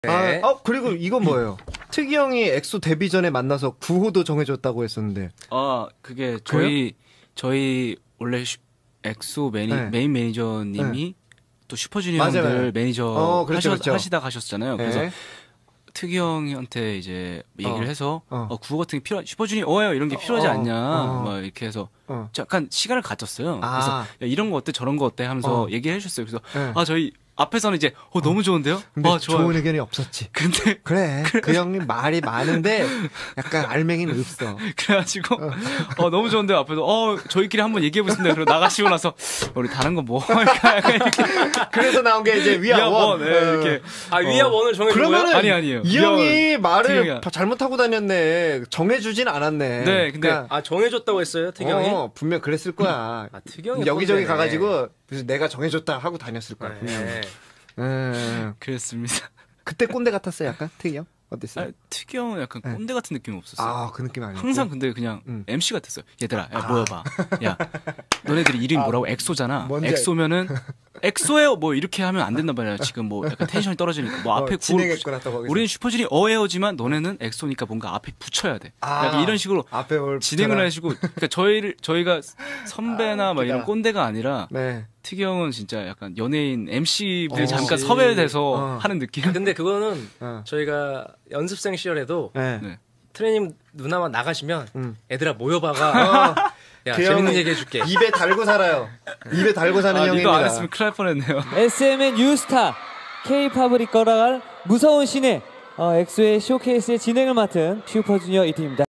네. 그리고 이건 뭐예요? 특이 형이 엑소 데뷔 전에 만나서 구호도 정해줬다고 했었는데. 그게 그래요? 저희 원래 엑소 메인 매니저님이 또 슈퍼주니어 맞아요. 형들 매니저 그렇죠. 하시다 가셨잖아요. 네. 그래서 특이 형한테 이제 얘기를 해서 구호 같은 게 슈퍼주니어 이런 게 필요하지 않냐 막 이렇게 해서 약간 시간을 가졌어요. 그래서 야, 이런 거 어때 저런 거 어때 하면서 얘기해 주셨어요. 그래서 저희 앞에서는 이제 너무 좋은데요? 근데 좋아요. 좋은 의견이 없었지. 근데 그래. 그 형님 말이 많은데 약간 알맹이는 없어. 그래가지고 너무 좋은데 앞에서 저희끼리 한번 얘기해 보겠습니다. 그리고 나가시고 나서 우리 다른 거 뭐 할까 이렇게. 그래서 나온 게 이제 위아원. 이렇게 위아원을 정해준 거예요? 그러면은 아니에요. 이 형이 말을 특이형이야. 잘못하고 다녔네. 정해주진 않았네. 네, 근데 정해줬다고 했어요, 특이형이? 분명 그랬을 거야. 특이형이 여기저기 꼰대네. 가가지고 그래서 내가 정해줬다 하고 다녔을 거야. 분명히. 그랬습니다. 그때 꼰대 같았어요, 약간 특이 형? 어땠어요? 특이 형은 약간 꼰대 같은 느낌이 없었어요. 그 느낌 아니에요? 항상 근데 그냥 MC 같았어요. 얘들아, 모여봐. 야, 너네들이 이름이 뭐라고? 엑소잖아. 엑소면은 엑소예요. 뭐 이렇게 하면 안 된단 말이야. 지금 뭐 약간 텐션이 떨어지니까. 뭐 앞에 진행했구나 또 거기서. 우리는 슈퍼주니어예요지만 너네는 엑소니까 뭔가 앞에 붙여야 돼. 약간 이런 식으로 앞에 진행을 해주고. 그러니까 저희가 선배나 막 이런 꼰대가 아니라. 네. 특이 형은 진짜 약간 연예인 MC분이 잠깐 섭외돼서 하는 느낌. 근데 그거는 저희가 연습생 시절에도 트레이닝 누나만 나가시면 애들아 모여봐가 야 그 재밌는 형은 얘기 해줄게. 입에 달고 살아요. 입에 달고 사는 형입니다. 이거 안 했으면 큰일 날 뻔했네요. SMN 뉴스타 K-팝을 이끌어갈 무서운 신의 엑소의 쇼케이스의 진행을 맡은 슈퍼주니어 이팀입니다.